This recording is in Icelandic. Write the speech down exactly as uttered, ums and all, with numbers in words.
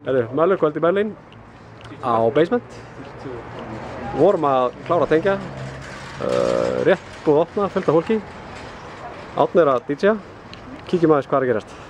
Herru, Möllu, kvöld í Berlín á Basement. Vorum að klára að tengja, uh, rétt búið að opna, fullt af fólki. Árni er að D J-a, kíkjum aðeins hvað er að gerast.